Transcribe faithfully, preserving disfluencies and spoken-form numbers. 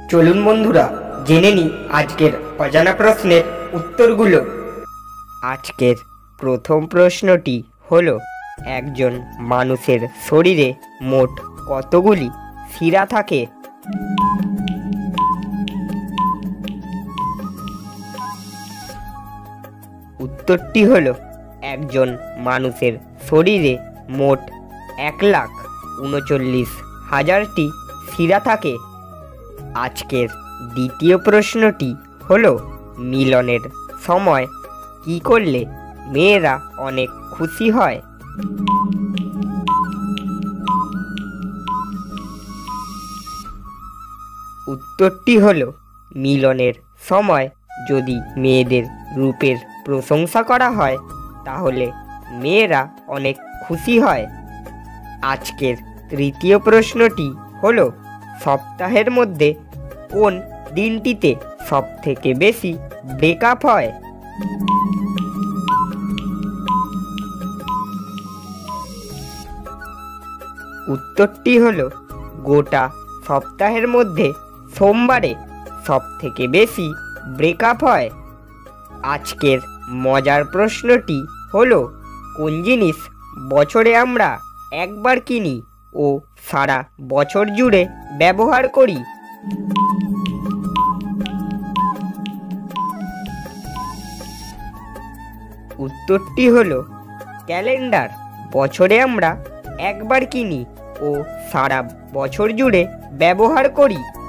চলুন বন্ধুরা জেনে নিই আজকের অজানা প্রশ্নের উত্তরগুলো। আজকের প্রথম প্রশ্নটি হলো, একজন মানুষের শরীরে মোট কতগুলি শিরা থাকে? উত্তরটি হলো, একজন মানুষের শরীরে মোট এক লাখ উনচল্লিশ হাজারটি শিরা থাকে। আজকের দ্বিতীয় প্রশ্নটি হলো, মিলনের সময় কি করলে মেয়েরা অনেক খুশি হয়? উত্তরটি হলো, মিলনের সময় যদি মেয়েদের রূপের প্রশংসা করা হয় তাহলে মেয়েরা অনেক খুশি হয়। আজকের তৃতীয় প্রশ্নটি হলো, সপ্তাহের মধ্যে কোন দিনটিতে সবথেকে বেশি ব্রেকআপ হয়? উত্তরটি হলো, গোটা সপ্তাহের মধ্যে সোমবারে সবথেকে বেশি ব্রেকআপ হয়। আজকের মজার প্রশ্নটি হলো, কোন জিনিস বছরে আমরা একবার কিনি ও সারা বছর জুড়ে ব্যবহার করি? উত্তরটি হলো ক্যালেন্ডার। বছরে আমরা একবার কিনি ও সারা বছর জুড়ে ব্যবহার করি।